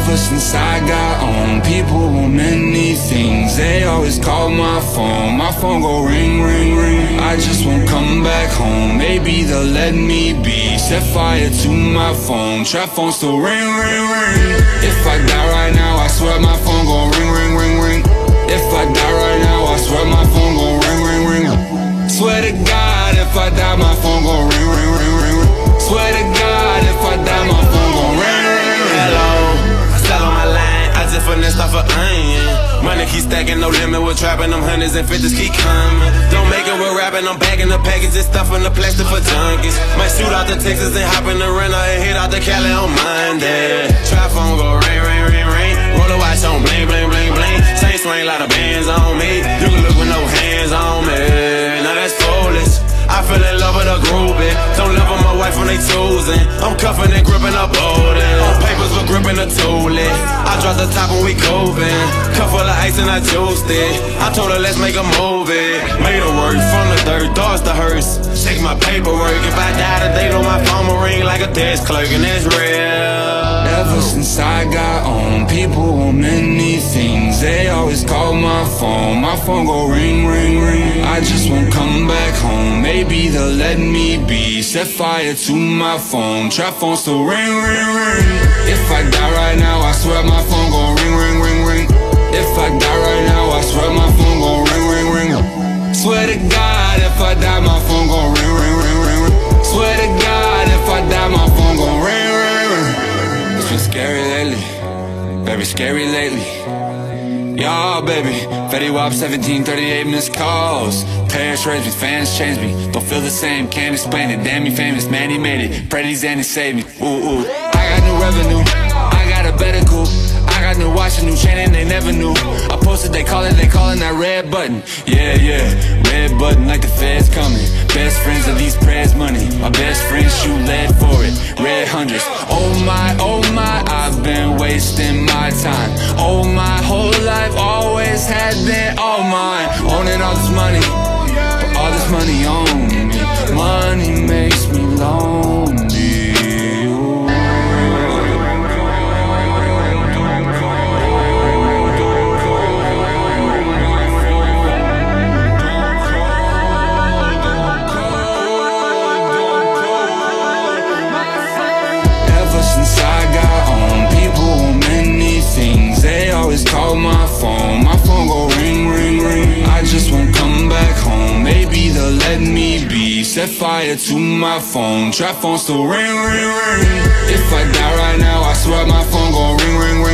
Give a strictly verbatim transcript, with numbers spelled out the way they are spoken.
Ever since I got on, people want many things. They always call my phone, my phone go ring, ring, ring. I just won't come back home, maybe they'll let me be. Set fire to my phone, trap phone still ring, ring, ring. If I die right now, I swear my phone gon' ring, ring, ring, ring. If I die right now, I swear my phone gon' ring, ring, ring. Swear to God, if I die, my phone gon' ring, ring, ring, ring. Swear to God, if I die, my phone gon' ring, ring, ring. Hello, still on my line, I just finessed off a onion. Money keep stacking, no limit, we're trapping, them hundreds and fifties keep coming. Don't make it, we're rapping, I'm bagging the packages, stuffing the plastic for junkies. Might shoot out the Texas and hop in the rental and hit out the Cali on Monday. Trap phone go ring, ring, ring, ring. Roll a watch on bling, bling, bling, bling. Chain swing, lot of bands on me. You can look with no hands on me. Now that's foolish. I fell in love with a groupie. Don't love on my wife when they choosing. I'm cuffing and gripping up bowling. On papers we're gripping a toolie. I dropped the top when we coping. Cup full of ice and I juiced it. I told her let's make a movie. Made her work from the dirt, doors the hearse. Shake my paperwork. If I die today, know my phone will ring like a desk clerk, and it's real. Ever since I got on, people want many things. They always call my phone, my phone go ring, ring, ring. I just won't come back home, maybe they'll let me be. Set fire to my phone, trap phone still ring, ring, ring. If I die right now, I swear my phone gon' ring, ring, ring, ring. If I die right now, I swear my phone gon' ring, ring, ring. Swear to God, if I die, my phone gon' ring, ring, ring, ring, ring. Swear to God, if I die, my phone gon' ring, ring, ring. It's been scary lately, very scary lately. Y'all, baby, Fetty Wap, seventeen thirty-eight missed calls. Parents raised me, fans changed me. Don't feel the same, can't explain it. Damn, he famous, man, he made it. Pray these and he saved me. Ooh, ooh. I got new revenue, I got a better coupe. I got new watch, a new chain, and they never knew. I posted, they call it, they callin' that red button. Yeah, yeah, red button like the feds coming. Best friends of these prayers money. My best friends shoot lead for it. Red hundreds. Oh my, oh my, I've been wasting my time. Oh my whole life always had been all mine. Owning all this money, but all this money on me. Money makes me lonely. Call my phone, my phone go ring, ring, ring. I just won't come back home, maybe they'll let me be. Set fire to my phone, trap phone still ring, ring, ring. If I die right now, I swear my phone gon' ring, ring, ring.